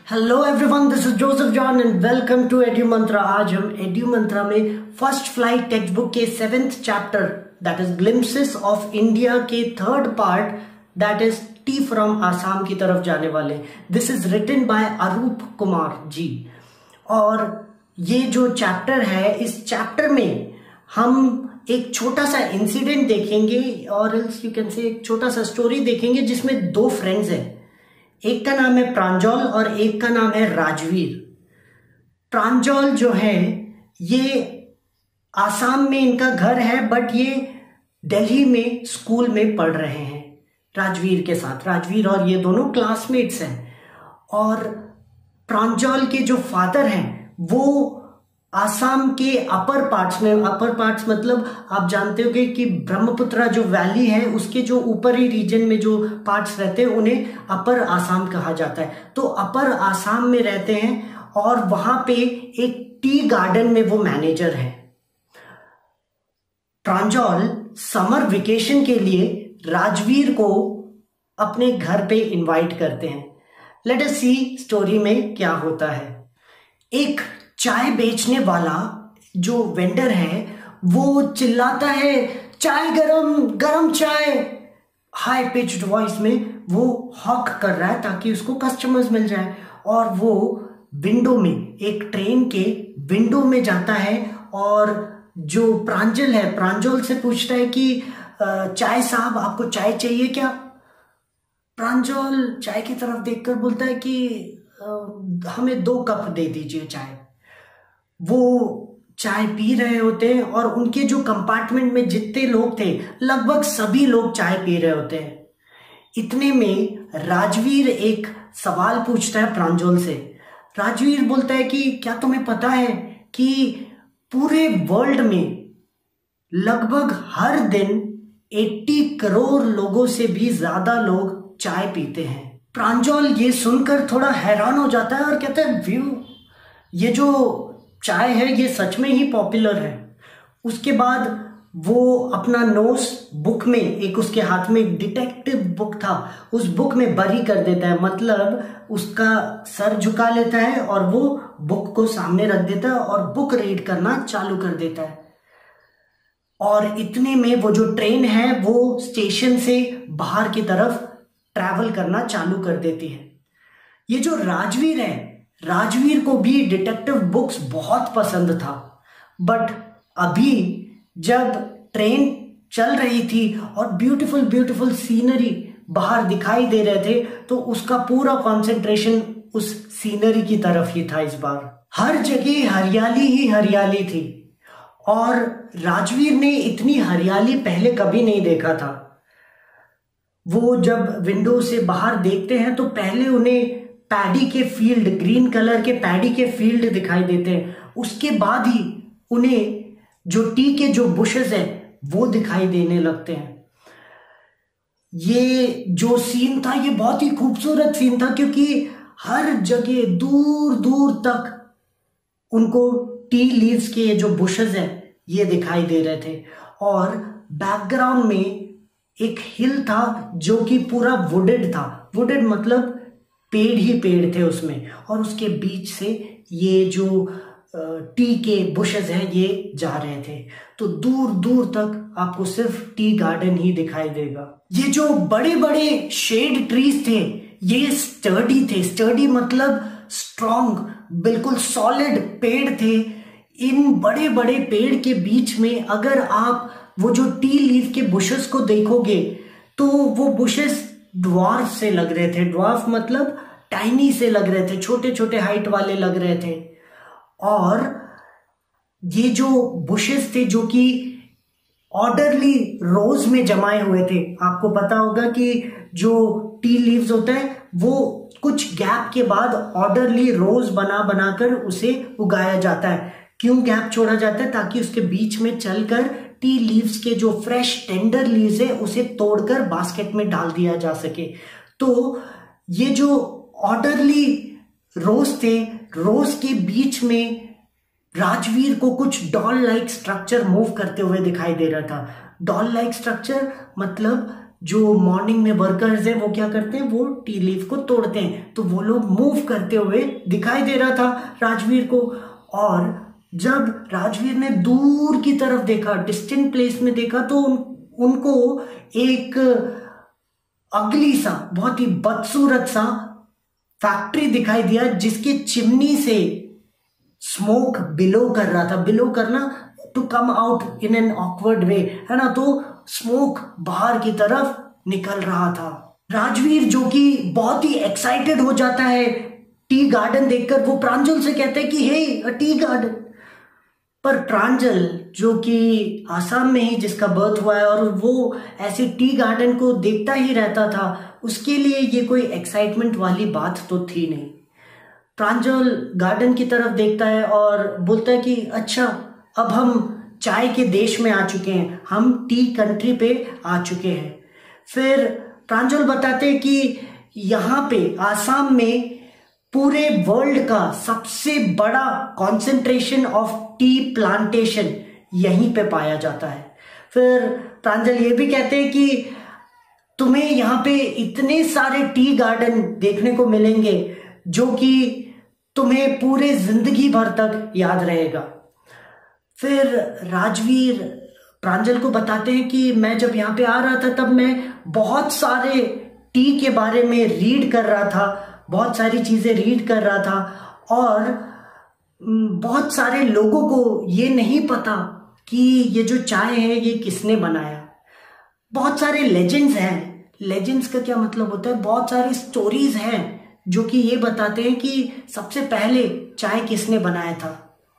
Hello everyone, this is Joseph John and welcome to Edu Mantra. आज हम edu मंत्रा में first flight text book के 7th chapter that is glimpses of India के 3rd part that is tea from Assam की तरफ जाने वाले। This is written by Arup Kumar ji. और ये जो चैप्टर है, इस चैप्टर में हम एक छोटा सा इंसिडेंट देखेंगे और यू कैन से एक छोटा सा स्टोरी देखेंगे जिसमें दो फ्रेंड्स हैं। एक का नाम है प्रांजल और एक का नाम है राजवीर। प्रांजल जो है ये आसाम में इनका घर है, बट ये दिल्ली में स्कूल में पढ़ रहे हैं राजवीर के साथ। राजवीर और ये दोनों क्लासमेट्स हैं। और प्रांजल के जो फादर हैं वो आसाम के अपर पार्ट्स में, अपर पार्ट्स मतलब आप जानते होंगे कि ब्रह्मपुत्रा जो वैली है उसके जो ऊपरी रीजन में जो पार्ट्स रहते हैं उन्हें अपर आसाम कहा जाता है। तो अपर आसाम में रहते हैं और वहां पे एक टी गार्डन में वो मैनेजर है। प्रांजल समर वेकेशन के लिए राजवीर को अपने घर पे इनवाइट करते हैं। लेट अस सी स्टोरी में क्या होता है। एक चाय बेचने वाला जो वेंडर है वो चिल्लाता है, चाय गरम गरम चाय। हाई पिच्ड वॉइस में वो हॉक कर रहा है ताकि उसको कस्टमर्स मिल जाए। और वो विंडो में, एक ट्रेन के विंडो में जाता है और जो प्रांजल है, प्रांजल से पूछता है कि चाय साहब, आपको चाय चाहिए क्या? प्रांजल चाय की तरफ देखकर बोलता है कि हमें 2 कप दे दीजिए चाय। वो चाय पी रहे होते हैं और उनके जो कंपार्टमेंट में जितने लोग थे लगभग सभी लोग चाय पी रहे होते हैं। इतने में राजवीर एक सवाल पूछता है प्रांजल से। राजवीर बोलता है कि क्या तुम्हें पता है कि पूरे वर्ल्ड में लगभग हर दिन 80 करोड़ लोगों से भी ज्यादा लोग चाय पीते हैं। प्रांजल ये सुनकर थोड़ा हैरान हो जाता है और कहता है, व्यू, ये जो चाय है ये सच में ही पॉपुलर है। उसके बाद वो अपना नोट्स बुक में, एक उसके हाथ में एक डिटेक्टिव बुक था, उस बुक में बरी कर देता है, मतलब उसका सर झुका लेता है और वो बुक को सामने रख देता है और बुक रीड करना चालू कर देता है। और इतने में वो जो ट्रेन है वो स्टेशन से बाहर की तरफ ट्रैवल करना चालू कर देती है। ये जो राजवीर है, राजवीर को भी डिटेक्टिव बुक्स बहुत पसंद था, बट अभी जब ट्रेन चल रही थी और ब्यूटीफुल ब्यूटीफुल सीनरी बाहर दिखाई दे रहे थे तो उसका पूरा कंसंट्रेशन उस सीनरी की तरफ ही था। इस बार हर जगह हरियाली ही हरियाली थी और राजवीर ने इतनी हरियाली पहले कभी नहीं देखा था। वो जब विंडो से बाहर देखते हैं तो पहले उन्हें पैडी के फील्ड, ग्रीन कलर के पैडी के फील्ड दिखाई देते हैं। उसके बाद ही उन्हें जो टी के जो बुशेस है वो दिखाई देने लगते हैं। ये जो सीन था ये बहुत ही खूबसूरत सीन था क्योंकि हर जगह दूर दूर तक उनको टी लीव्स के जो बुशेस है ये दिखाई दे रहे थे। और बैकग्राउंड में एक हिल था जो कि पूरा वुडेड था। वुडेड मतलब पेड़ ही पेड़ थे उसमें, और उसके बीच से ये जो टी के बुशेस हैं ये जा रहे थे। तो दूर दूर तक आपको सिर्फ टी गार्डन ही दिखाई देगा। ये जो बड़े बड़े शेड ट्रीज थे ये स्टर्डी थे। स्टर्डी मतलब स्ट्रॉन्ग, बिल्कुल सॉलिड पेड़ थे। इन बड़े बड़े पेड़ के बीच में अगर आप वो जो टी लीफ के बुशेस को देखोगे तो वो बुशेस ड्वार्फ से लग रहे थे। ड्वार्फ मतलब टाइनी से लग रहे थे, छोटे छोटे हाइट वाले लग रहे थे। और ये जो बुशेस थे जो कि ऑर्डरली रोज में जमाए हुए थे। आपको पता होगा कि जो टी लीव्स होते हैं वो कुछ गैप के बाद ऑर्डरली रोज बना बनाकर उसे उगाया जाता है। क्यों गैप छोड़ा जाता है? ताकि उसके बीच में चलकर टी लीव्स के जो फ्रेश टेंडर लीव्स है उसे तोड़कर बास्केट में डाल दिया जा सके। तो ये जो ऑर्डरली रोज थे, रोज के बीच में राजवीर को कुछ डॉल लाइक स्ट्रक्चर मूव करते हुए दिखाई दे रहा था। डॉल लाइक स्ट्रक्चर मतलब जो मॉर्निंग में वर्कर्स हैं वो क्या करते हैं, वो टी लीफ को तोड़ते हैं। तो वो लोग मूव करते हुए दिखाई दे रहा था राजवीर को। और जब राजवीर ने दूर की तरफ देखा, डिस्टेंट प्लेस में देखा, तो उनको एक अगली सा, बहुत ही बदसूरत सा फैक्ट्री दिखाई दिया, जिसके चिमनी से स्मोक बिलो कर रहा था। बिलो करना, to come out in an awkward way, है ना। तो स्मोक बाहर की तरफ निकल रहा था। राजवीर जो कि बहुत ही एक्साइटेड हो जाता है टी गार्डन देखकर, वो प्रांजल से कहते हैं कि हे अ टी गार्डन। पर प्रांजल जो कि आसाम में ही जिसका बर्थ हुआ है और वो ऐसे टी गार्डन को देखता ही रहता था, उसके लिए ये कोई एक्साइटमेंट वाली बात तो थी नहीं। प्रांजल गार्डन की तरफ देखता है और बोलता है कि अच्छा, अब हम चाय के देश में आ चुके हैं, हम टी कंट्री पे आ चुके हैं। फिर प्रांजल बताते हैं कि यहाँ पे आसाम में पूरे वर्ल्ड का सबसे बड़ा कॉन्सेंट्रेशन ऑफ टी प्लांटेशन यहीं पे पाया जाता है। फिर प्रांजल ये भी कहते हैं कि तुम्हें यहाँ पे इतने सारे टी गार्डन देखने को मिलेंगे जो कि तुम्हें पूरे जिंदगी भर तक याद रहेगा। फिर राजवीर प्रांजल को बताते हैं कि मैं जब यहाँ पे आ रहा था तब मैं बहुत सारे टी के बारे में रीड कर रहा था, बहुत सारी चीजें रीड कर रहा था, और बहुत सारे लोगों को ये नहीं पता कि ये जो चाय है ये किसने बनाया। बहुत सारे लेजेंड्स हैं। लेजेंड्स का क्या मतलब होता है, बहुत सारी स्टोरीज हैं जो कि ये बताते हैं कि सबसे पहले चाय किसने बनाया था।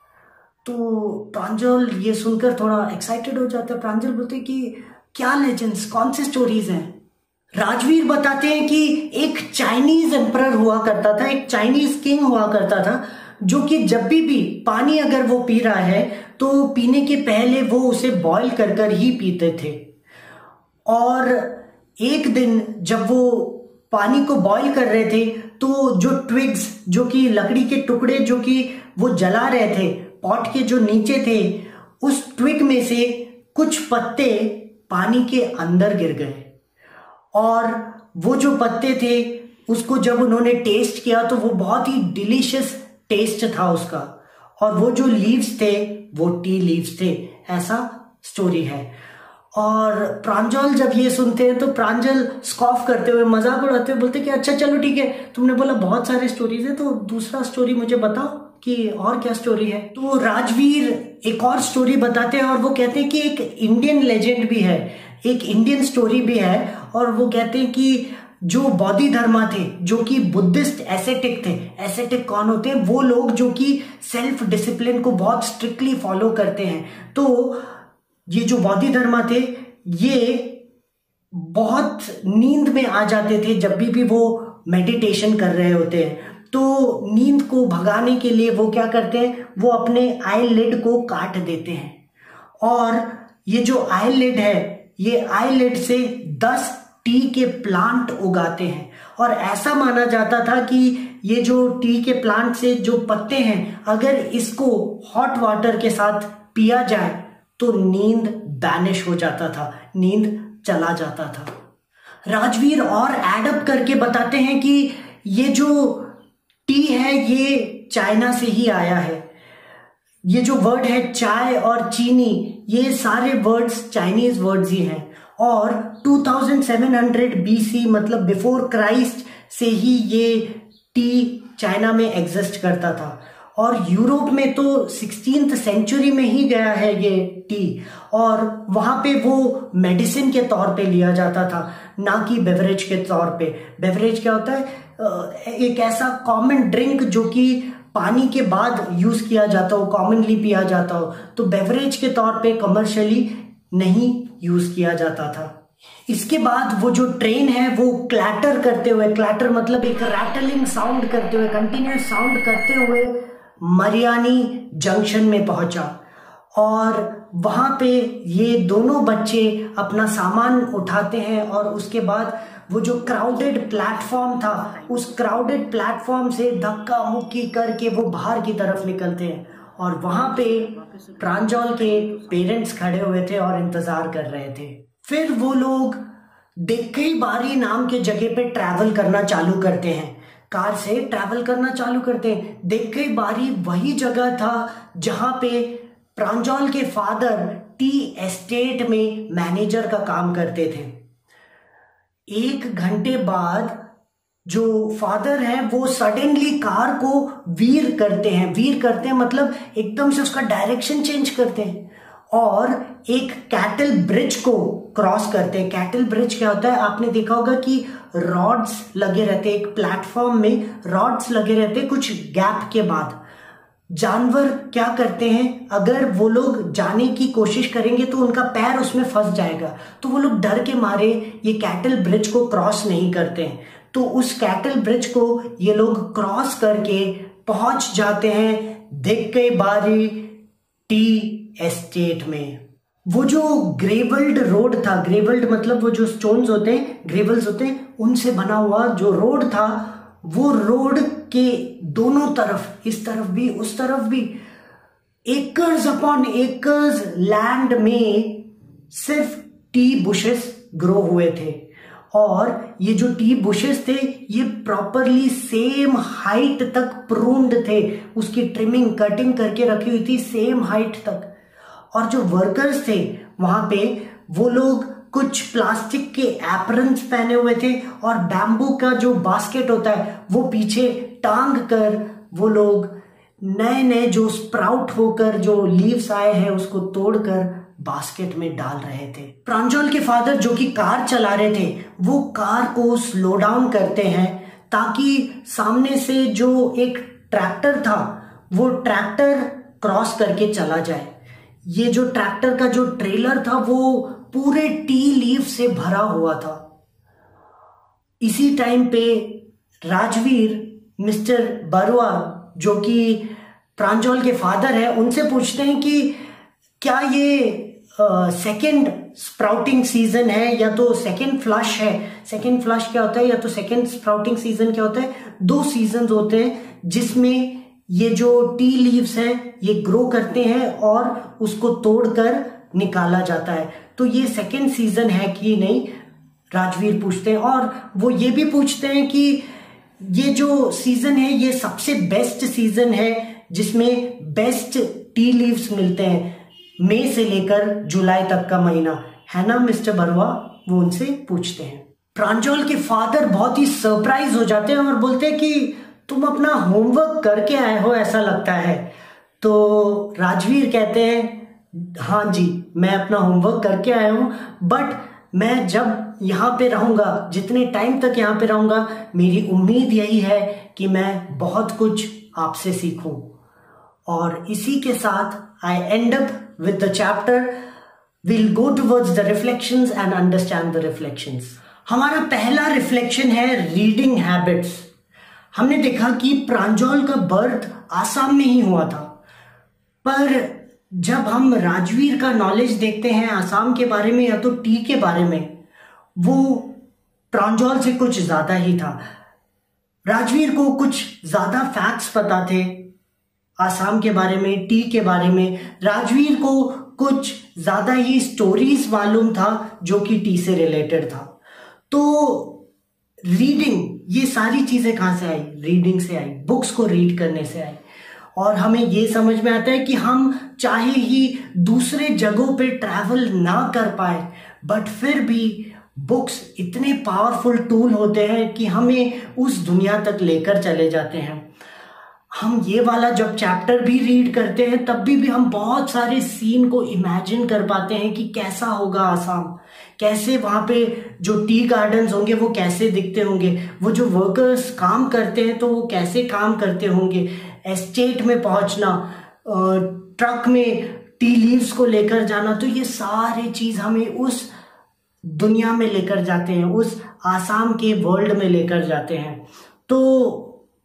तो प्रांजल ये सुनकर थोड़ा एक्साइटेड हो जाता है। प्रांजल बोलते हैं कि क्या लेजेंड्स, कौन सी स्टोरीज हैं। राजवीर बताते हैं कि एक चाइनीज एम्परर हुआ करता था, एक चाइनीज किंग हुआ करता था, जो कि जब भी पानी अगर वो पी रहा है तो पीने के पहले वो उसे बॉईल कर कर ही पीते थे। और एक दिन जब वो पानी को बॉईल कर रहे थे तो जो ट्विग्स, जो कि लकड़ी के टुकड़े जो कि वो जला रहे थे पॉट के जो नीचे थे, उस ट्विग में से कुछ पत्ते पानी के अंदर गिर गए। और वो जो पत्ते थे उसको जब उन्होंने टेस्ट किया तो वो बहुत ही डिलीशियस टेस्ट था उसका, और वो जो लीव्स थे वो टी लीव्स थे। ऐसा स्टोरी है। और प्रांजल जब ये सुनते हैं तो प्रांजल स्कॉफ करते हुए, मजाक उड़ाते हुए बोलते कि अच्छा चलो ठीक है, तुमने बोला बहुत सारे स्टोरीज है तो दूसरा स्टोरी मुझे बताओ कि और क्या स्टोरी है। तो राजवीर एक और स्टोरी बताते हैं और वो कहते हैं कि एक इंडियन लेजेंड भी है, एक इंडियन स्टोरी भी है। और वो कहते हैं कि जो बौद्धि धर्मा थे, जो कि बुद्धिस्ट एसेटिक थे। एसेटिक कौन होते हैं, वो लोग जो कि सेल्फ डिसिप्लिन को बहुत स्ट्रिक्टली फॉलो करते हैं। तो ये जो बौद्धि धर्मा थे ये बहुत नींद में आ जाते थे जब भी वो मेडिटेशन कर रहे होते हैं। तो नींद को भगाने के लिए वो क्या करते हैं, वो अपने आईलिड को काट देते हैं। और ये जो आईलिड है, ये आईलिड से 10 टी के प्लांट उगाते हैं। और ऐसा माना जाता था कि ये जो टी के प्लांट से जो पत्ते हैं, अगर इसको हॉट वाटर के साथ पिया जाए तो नींद बैनिश हो जाता था, नींद चला जाता था। राजवीर और एडअप करके बताते हैं कि ये जो टी है ये चाइना से ही आया है। ये जो वर्ड है चाय और चीनी, ये सारे वर्ड्स चाइनीज वर्ड्स ही हैं। और 2700 BC मतलब बिफोर क्राइस्ट से ही ये टी चाइना में एग्जिस्ट करता था। और यूरोप में तो 16th सेंचुरी में ही गया है ये टी, और वहां पे वो मेडिसिन के तौर पे लिया जाता था, ना कि बेवरेज के तौर पे। बेवरेज क्या होता है, एक ऐसा कॉमन ड्रिंक जो कि पानी के बाद यूज किया जाता हो, कॉमनली पिया जाता हो। तो बेवरेज के तौर पे कमर्शियली नहीं यूज किया जाता था। इसके बाद वो जो ट्रेन है वो क्लैटर करते हुए, क्लैटर मतलब एक रैटलिंग साउंड करते हुए, कंटिन्यूस साउंड करते हुए मरियानी जंक्शन में पहुंचा। और वहां पे ये दोनों बच्चे अपना सामान उठाते हैं और उसके बाद वो जो क्राउडेड प्लेटफॉर्म था, उस क्राउडेड प्लेटफॉर्म से धक्का मुक्की करके वो बाहर की तरफ निकलते हैं। और वहां पे प्रांजल के पेरेंट्स खड़े हुए थे और इंतजार कर रहे थे। फिर वो लोग देखे बारी नाम के जगह पे ट्रैवल करना चालू करते हैं, कार से ट्रैवल करना चालू करते हैं। देखे बारी वही जगह था जहां पे प्रांजल के फादर टी एस्टेट में मैनेजर का काम करते थे। 1 घंटे बाद जो फादर है वो सडनली कार को वीर करते हैं मतलब एकदम से उसका डायरेक्शन चेंज करते हैं और एक कैटल ब्रिज को क्रॉस करते हैं। कैटल ब्रिज क्या होता है, आपने देखा होगा कि रॉड्स लगे रहते हैं, एक प्लेटफॉर्म में रॉड्स लगे रहते हैं कुछ गैप के बाद। जानवर क्या करते हैं, अगर वो लोग जाने की कोशिश करेंगे तो उनका पैर उसमें फंस जाएगा, तो वो लोग डर के मारे ये कैटल ब्रिज को क्रॉस नहीं करते हैं। तो उस कैटल ब्रिज को ये लोग क्रॉस करके पहुंच जाते हैं देखे बारी टी एस्टेट में। वो जो ग्रेवल्ड रोड था, ग्रेवल्ड मतलब वो जो स्टोन्स होते हैं, ग्रेवल्स होते हैं, उनसे बना हुआ जो रोड था, वो रोड के दोनों तरफ, इस तरफ भी उस तरफ भी, एकर्स अपॉन एकर्स लैंड में सिर्फ टी बुशेस ग्रो हुए थे। और ये जो टी बुशेस थे ये प्रॉपरली सेम हाइट तक प्रून्ड थे, उसकी ट्रिमिंग कटिंग करके रखी हुई थी सेम हाइट तक। और जो वर्कर्स थे वहां पे, वो लोग कुछ प्लास्टिक के एप्रन्स पहने हुए थे और बैम्बू का जो बास्केट होता है वो पीछे टांग कर वो लोग नए नए जो स्प्राउट होकर जो लीव्स आए हैं उसको तोड़कर बास्केट में डाल रहे थे। प्रांजल के फादर जो कि कार चला रहे थे वो कार को स्लो डाउन करते हैं ताकि सामने से जो एक ट्रैक्टर था वो ट्रैक्टर क्रॉस करके चला जाए। ये जो ट्रैक्टर का जो ट्रेलर था वो पूरे टी लीफ से भरा हुआ था। इसी टाइम पे राजवीर मिस्टर बरुआ जो कि प्रांजल के फादर है उनसे पूछते हैं कि क्या ये सेकेंड स्प्राउटिंग सीजन है या तो सेकेंड फ्लश है। सेकेंड फ्लश क्या होता है या तो सेकेंड स्प्राउटिंग सीजन क्या होता है, 2 सीजन होते हैं जिसमें ये जो टी लीव्स हैं ये ग्रो करते हैं और उसको तोड़कर निकाला जाता है। तो ये सेकेंड सीजन है कि नहीं, राजवीर पूछते हैं। और वो ये भी पूछते हैं कि ये जो सीजन है ये सबसे बेस्ट सीजन है जिसमें बेस्ट टी लीव्स मिलते हैं, मई से लेकर जुलाई तक का महीना है ना मिस्टर बरुआ, वो उनसे पूछते हैं। प्रांजल के फादर बहुत ही सरप्राइज हो जाते हैं और बोलते हैं कि तुम अपना होमवर्क करके आए हो ऐसा लगता है। तो राजवीर कहते हैं हाँ जी मैं अपना होमवर्क करके आया हूं, बट मैं जब यहाँ पे रहूंगा, जितने टाइम तक यहाँ पे रहूंगा, मेरी उम्मीद यही है कि मैं बहुत कुछ आपसे सीखूं। और इसी के साथ I end up with the chapter. We'll go towards the reflections and understand the reflections. हमारा पहला रिफ्लेक्शन है रीडिंग हैबिट्स। हमने देखा कि प्रांजल का बर्थ आसाम में ही हुआ था, पर जब हम राजवीर का नॉलेज देखते हैं आसाम के बारे में या तो टी के बारे में, वो प्रांजल से कुछ ज्यादा ही था। राजवीर को कुछ ज्यादा फैक्ट्स पता थे आसाम के बारे में, टी के बारे में। राजवीर को कुछ ज्यादा ही स्टोरीज मालूम था जो कि टी से रिलेटेड था। तो रीडिंग, ये सारी चीजें कहां से आई? रीडिंग से आई, बुक्स को रीड करने से आई। और हमें ये समझ में आता है कि हम चाहे ही दूसरे जगहों पे ट्रैवल ना कर पाए, बट फिर भी बुक्स इतने पावरफुल टूल होते हैं कि हमें उस दुनिया तक लेकर चले जाते हैं। हम ये वाला जब चैप्टर भी रीड करते हैं तब भी हम बहुत सारे सीन को इमेजिन कर पाते हैं कि कैसा होगा आसाम, कैसे वहां पे जो टी गार्डन्स होंगे वो कैसे दिखते होंगे, वो जो वर्कर्स काम करते हैं तो वो कैसे काम करते होंगे, एस्टेट में पहुंचना, ट्रक में टी लीव्स को लेकर जाना। तो ये सारी चीज हमें उस दुनिया में लेकर जाते हैं, उस आसाम के वर्ल्ड में लेकर जाते हैं। तो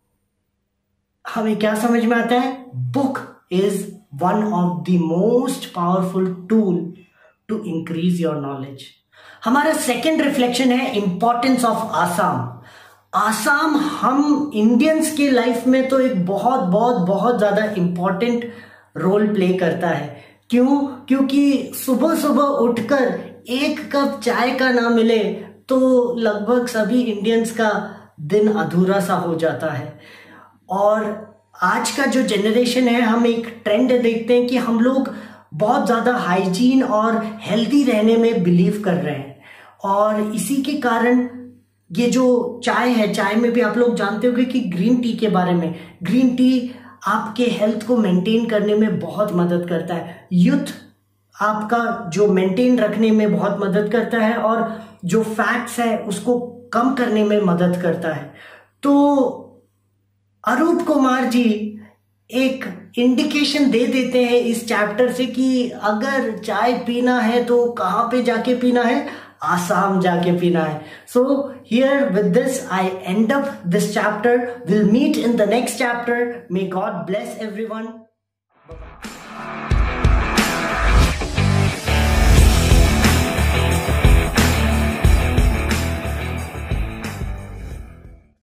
हमें क्या समझ में आता है? Book is one of the most powerful tool to increase your knowledge. हमारा सेकेंड रिफ्लेक्शन है इंपॉर्टेंस ऑफ आसाम। आसाम हम इंडियंस के लाइफ में तो एक बहुत बहुत बहुत ज्यादा इंपॉर्टेंट रोल प्ले करता है। क्यों? क्योंकि सुबह सुबह उठकर 1 कप चाय का ना मिले तो लगभग सभी इंडियंस का दिन अधूरा सा हो जाता है। और आज का जो जनरेशन है, हम एक ट्रेंड देखते हैं कि हम लोग बहुत ज़्यादा हाइजीन और हेल्दी रहने में बिलीव कर रहे हैं, और इसी के कारण ये जो चाय है, चाय में भी आप लोग जानते होंगे कि ग्रीन टी के बारे में, ग्रीन टी आपके हेल्थ को मेंटेन करने में बहुत मदद करता है, यूथ आपका जो मेंटेन रखने में बहुत मदद करता है, और जो फैट्स है उसको कम करने में मदद करता है। तो अरूप कुमार जी एक इंडिकेशन दे देते हैं इस चैप्टर से कि अगर चाय पीना है तो कहाँ पे जाके पीना है, आसाम जाके पीना है। So here with this I end up this chapter, will meet in the next chapter. May God bless everyone.